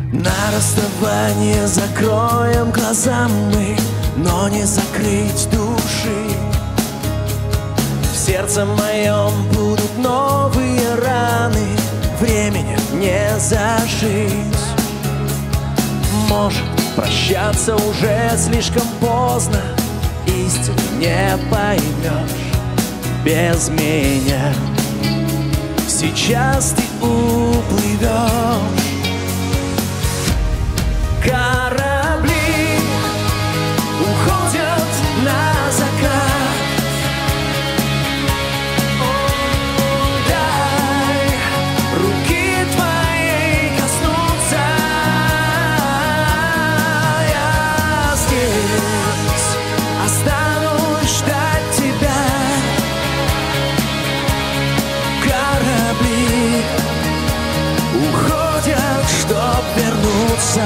На расставание закроем глаза мы, но не закрыть души. В сердце моем будут новые раны, времени не зажить. Может, прощаться уже слишком поздно, истину не поймешь без меня. Сейчас ты уплывешь. Корабли уходят на закат. Дай руки твоей коснуться. Я здесь останусь ждать тебя. Корабли уходят, чтоб вернуться.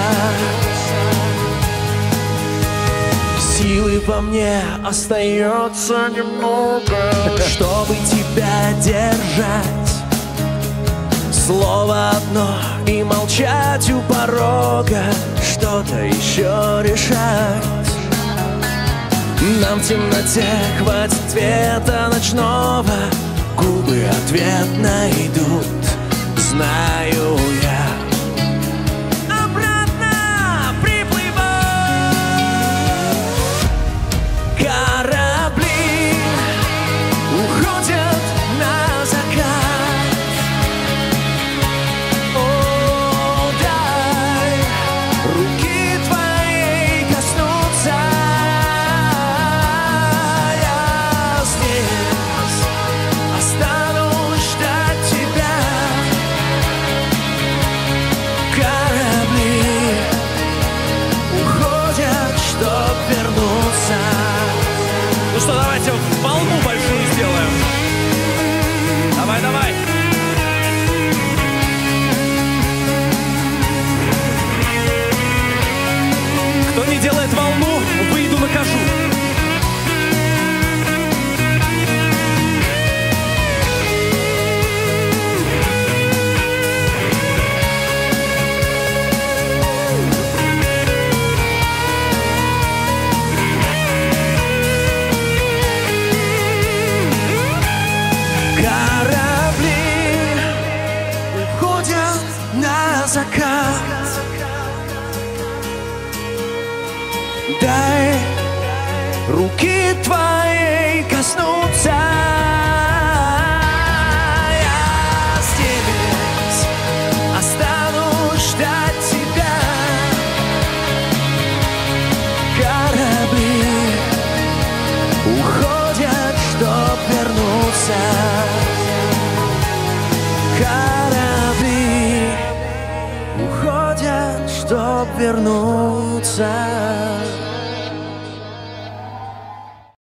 Силы во мне остается немного, чтобы тебя держать. Слово одно и молчать у порога, что-то еще решать. Нам в темноте хватит цвета ночного, губы ответ найдут, знаю я. Ну что, давайте волну большую сделаем. Давай, давай. Кто не делает волну, выйду накажу. Закат. Дай руки твоей коснуться. Я здесь останусь ждать тебя. Корабли уходят, чтоб вернуться. Корабли уходят, чтоб вернуться.